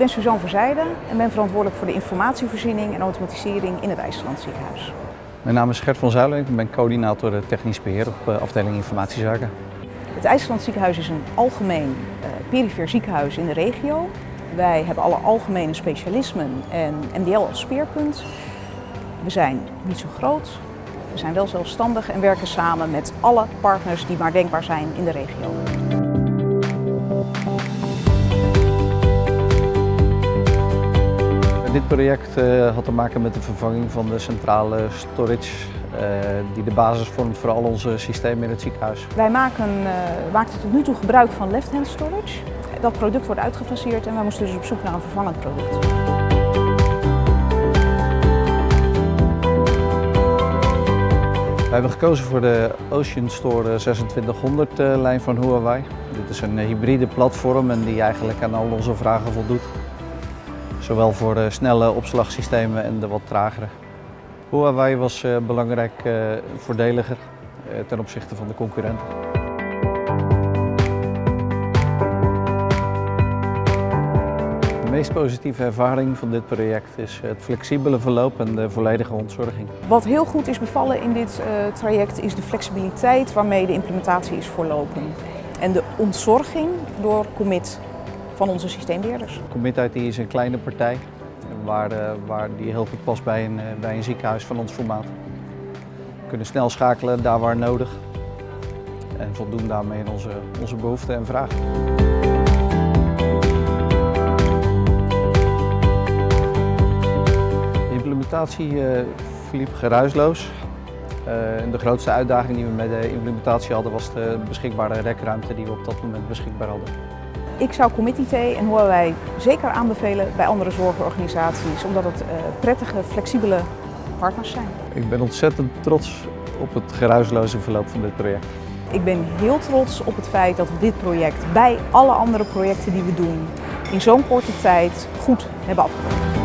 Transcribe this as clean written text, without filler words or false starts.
Ik ben Suzanne Verzijden en ben verantwoordelijk voor de informatievoorziening en automatisering in het IJsseland ziekenhuis. Mijn naam is Gert van Zuilen, ik ben coördinator technisch beheer op afdeling informatiezaken. Het IJsseland ziekenhuis is een algemeen perifeer ziekenhuis in de regio. Wij hebben alle algemene specialismen en MDL als speerpunt. We zijn niet zo groot, we zijn wel zelfstandig en werken samen met alle partners die maar denkbaar zijn in de regio. Dit project had te maken met de vervanging van de centrale storage die de basis vormt voor al onze systemen in het ziekenhuis. Wij maakten tot nu toe gebruik van left-hand storage. Dat product wordt uitgefaseerd en wij moesten dus op zoek naar een vervangend product. We hebben gekozen voor de Ocean Store 2600 lijn van Huawei. Dit is een hybride platform en die eigenlijk aan al onze vragen voldoet. Zowel voor snelle opslagsystemen en de wat tragere. Huawei was belangrijk voordeliger ten opzichte van de concurrenten. De meest positieve ervaring van dit project is het flexibele verloop en de volledige ontzorging. Wat heel goed is bevallen in dit traject is de flexibiliteit waarmee de implementatie is verlopen. En de ontzorging door Commit van onze systeembeheerders. Commit IT is een kleine partij waar die heel goed past bij een ziekenhuis van ons formaat. We kunnen snel schakelen daar waar nodig en voldoen daarmee aan onze behoeften en vragen. De implementatie verliep geruisloos. De grootste uitdaging die we met de implementatie hadden was de beschikbare rekruimte die we op dat moment beschikbaar hadden. Ik zou Commit IT en Huawei zeker aanbevelen bij andere zorgorganisaties, omdat het prettige, flexibele partners zijn. Ik ben ontzettend trots op het geruisloze verloop van dit project. Ik ben heel trots op het feit dat we dit project bij alle andere projecten die we doen in zo'n korte tijd goed hebben afgerond.